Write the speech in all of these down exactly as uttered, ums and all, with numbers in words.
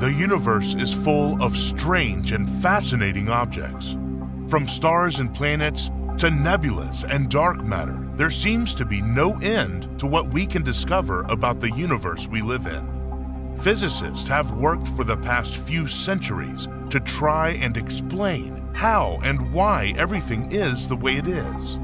The universe is full of strange and fascinating objects. From stars and planets to nebulas and dark matter, there seems to be no end to what we can discover about the universe we live in. Physicists have worked for the past few centuries to try and explain how and why everything is the way it is.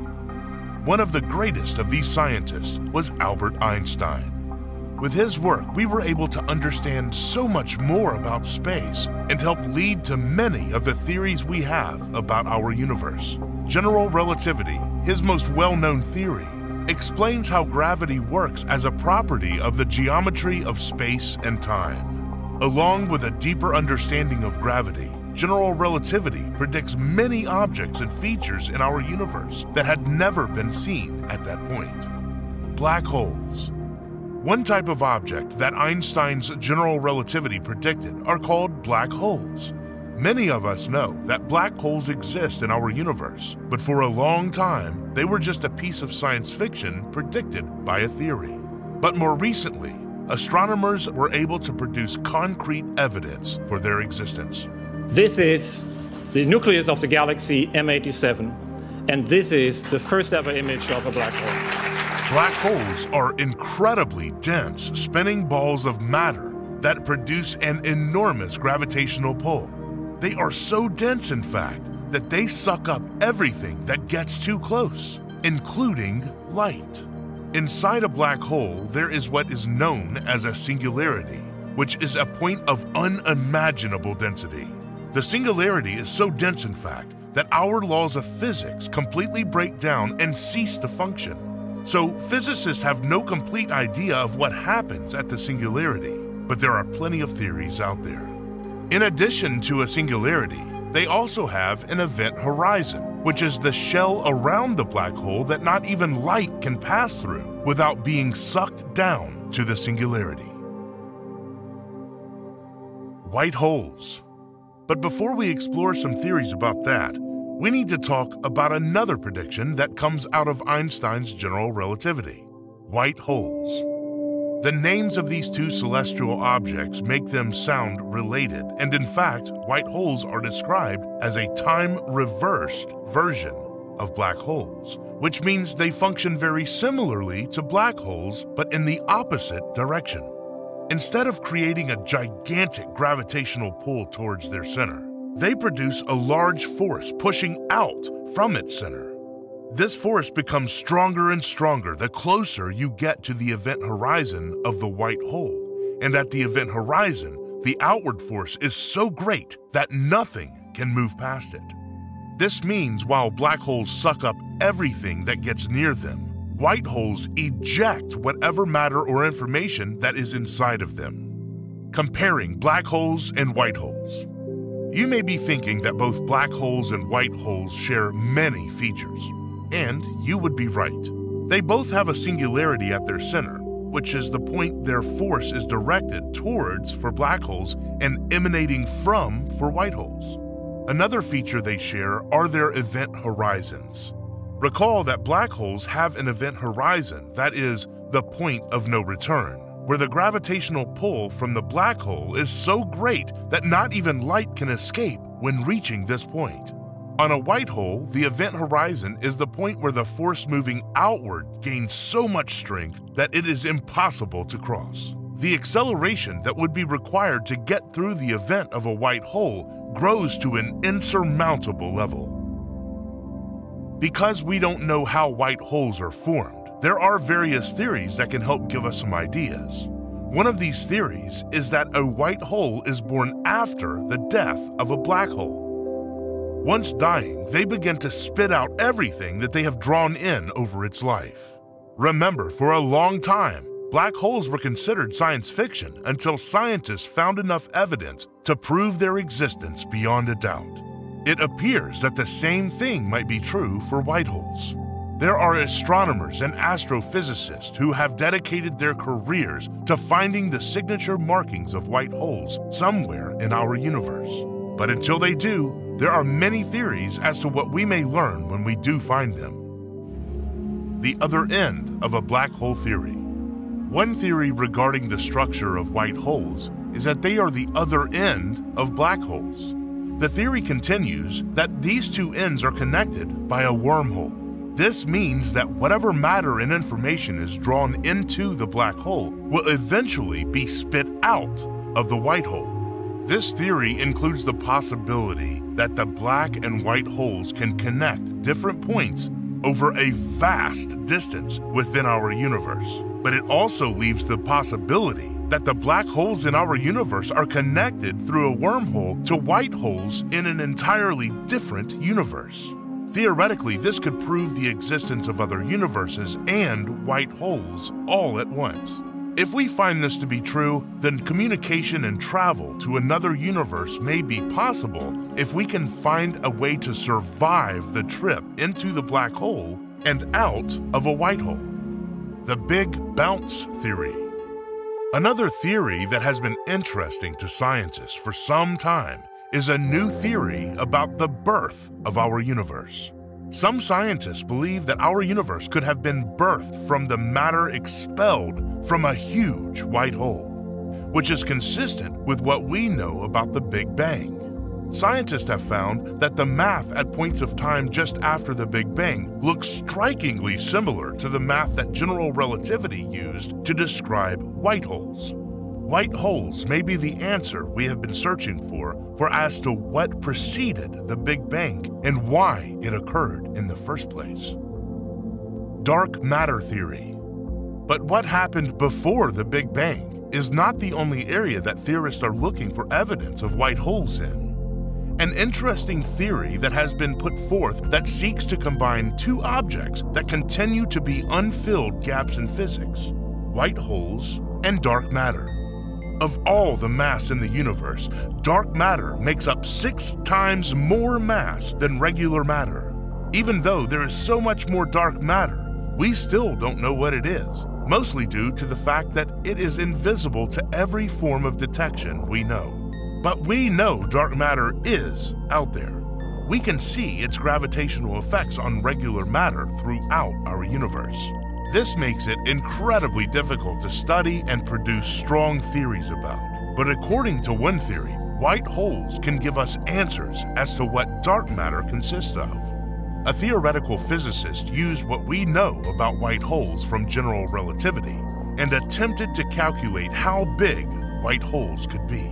One of the greatest of these scientists was Albert Einstein. With his work, we were able to understand so much more about space and help lead to many of the theories we have about our universe. General relativity, his most well-known theory, explains how gravity works as a property of the geometry of space and time. Along with a deeper understanding of gravity, general relativity predicts many objects and features in our universe that had never been seen at that point. Black holes. One type of object that Einstein's general relativity predicted are called black holes. Many of us know that black holes exist in our universe, but for a long time, they were just a piece of science fiction predicted by a theory. But more recently, astronomers were able to produce concrete evidence for their existence. This is the nucleus of the galaxy M eighty-seven, and this is the first ever image of a black hole. Black holes are incredibly dense, spinning balls of matter that produce an enormous gravitational pull. They are so dense, in fact, that they suck up everything that gets too close, including light. Inside a black hole, there is what is known as a singularity, which is a point of unimaginable density. The singularity is so dense, in fact, that our laws of physics completely break down and cease to function. So physicists have no complete idea of what happens at the singularity, but there are plenty of theories out there. In addition to a singularity, they also have an event horizon, which is the shell around the black hole that not even light can pass through without being sucked down to the singularity. White holes. But before we explore some theories about that, we need to talk about another prediction that comes out of Einstein's general relativity: white holes. The names of these two celestial objects make them sound related, and in fact, white holes are described as a time-reversed version of black holes, which means they function very similarly to black holes, but in the opposite direction. Instead of creating a gigantic gravitational pull towards their center, they produce a large force pushing out from its center. This force becomes stronger and stronger the closer you get to the event horizon of the white hole. And at the event horizon, the outward force is so great that nothing can move past it. This means while black holes suck up everything that gets near them, white holes eject whatever matter or information that is inside of them. Comparing black holes and white holes. You may be thinking that both black holes and white holes share many features. And you would be right. They both have a singularity at their center, which is the point their force is directed towards for black holes and emanating from for white holes. Another feature they share are their event horizons. Recall that black holes have an event horizon that is the point of no return, where the gravitational pull from the black hole is so great that not even light can escape when reaching this point. On a white hole, the event horizon is the point where the force moving outward gains so much strength that it is impossible to cross. The acceleration that would be required to get through the event of a white hole grows to an insurmountable level. Because we don't know how white holes are formed, there are various theories that can help give us some ideas. One of these theories is that a white hole is born after the death of a black hole. Once dying, they begin to spit out everything that they have drawn in over its life. Remember, for a long time, black holes were considered science fiction until scientists found enough evidence to prove their existence beyond a doubt. It appears that the same thing might be true for white holes. There are astronomers and astrophysicists who have dedicated their careers to finding the signature markings of white holes somewhere in our universe. But until they do, there are many theories as to what we may learn when we do find them. The other end of a black hole theory. One theory regarding the structure of white holes is that they are the other end of black holes. The theory continues that these two ends are connected by a wormhole. This means that whatever matter and information is drawn into the black hole will eventually be spit out of the white hole. This theory includes the possibility that the black and white holes can connect different points over a vast distance within our universe. But it also leaves the possibility that the black holes in our universe are connected through a wormhole to white holes in an entirely different universe. Theoretically, this could prove the existence of other universes and white holes all at once. If we find this to be true, then communication and travel to another universe may be possible if we can find a way to survive the trip into the black hole and out of a white hole. The Big Bounce Theory. Another theory that has been interesting to scientists for some time is a new theory about the birth of our universe. Some scientists believe that our universe could have been birthed from the matter expelled from a huge white hole, which is consistent with what we know about the Big Bang. Scientists have found that the math at points of time just after the Big Bang looks strikingly similar to the math that general relativity used to describe white holes. White holes may be the answer we have been searching for, for as to what preceded the Big Bang and why it occurred in the first place. Dark matter theory. But what happened before the Big Bang is not the only area that theorists are looking for evidence of white holes in. An interesting theory that has been put forth that seeks to combine two objects that continue to be unfilled gaps in physics: white holes and dark matter. Of all the mass in the universe, dark matter makes up six times more mass than regular matter. Even though there is so much more dark matter, we still don't know what it is, mostly due to the fact that it is invisible to every form of detection we know. But we know dark matter is out there. We can see its gravitational effects on regular matter throughout our universe. This makes it incredibly difficult to study and produce strong theories about. But according to one theory, white holes can give us answers as to what dark matter consists of. A theoretical physicist used what we know about white holes from general relativity and attempted to calculate how big white holes could be.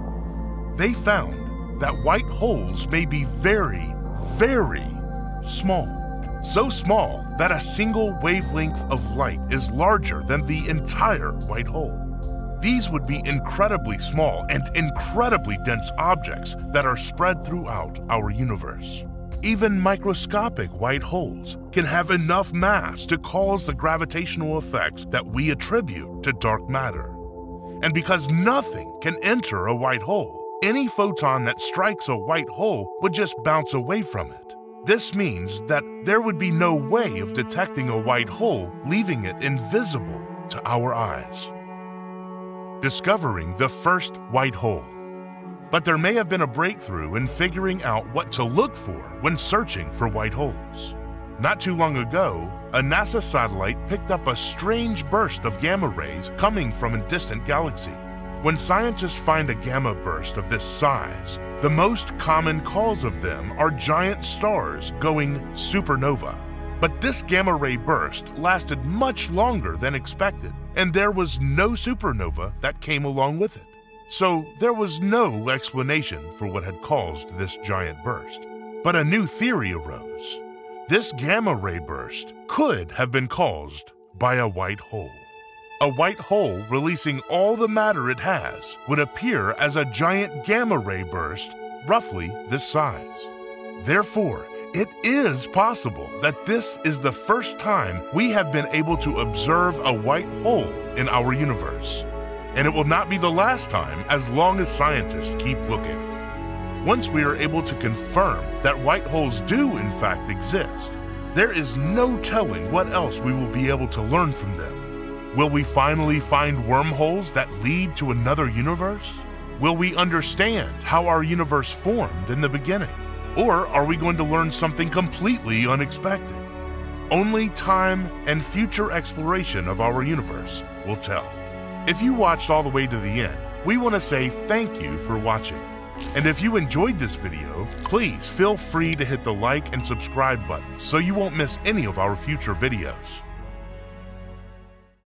They found that white holes may be very, very small. So small that a single wavelength of light is larger than the entire white hole. These would be incredibly small and incredibly dense objects that are spread throughout our universe. Even microscopic white holes can have enough mass to cause the gravitational effects that we attribute to dark matter. And because nothing can enter a white hole, any photon that strikes a white hole would just bounce away from it. This means that there would be no way of detecting a white hole, leaving it invisible to our eyes. Discovering the first white hole. But there may have been a breakthrough in figuring out what to look for when searching for white holes. Not too long ago, a NASA satellite picked up a strange burst of gamma rays coming from a distant galaxy. When scientists find a gamma burst of this size, the most common cause of them are giant stars going supernova. But this gamma ray burst lasted much longer than expected, and there was no supernova that came along with it. So there was no explanation for what had caused this giant burst. But a new theory arose. This gamma ray burst could have been caused by a white hole. A white hole releasing all the matter it has would appear as a giant gamma ray burst, roughly this size. Therefore, it is possible that this is the first time we have been able to observe a white hole in our universe. And it will not be the last time as long as scientists keep looking. Once we are able to confirm that white holes do in fact exist, there is no telling what else we will be able to learn from them. Will we finally find wormholes that lead to another universe? Will we understand how our universe formed in the beginning? Or are we going to learn something completely unexpected? Only time and future exploration of our universe will tell. If you watched all the way to the end, we want to say thank you for watching. And if you enjoyed this video, please feel free to hit the like and subscribe buttons so you won't miss any of our future videos.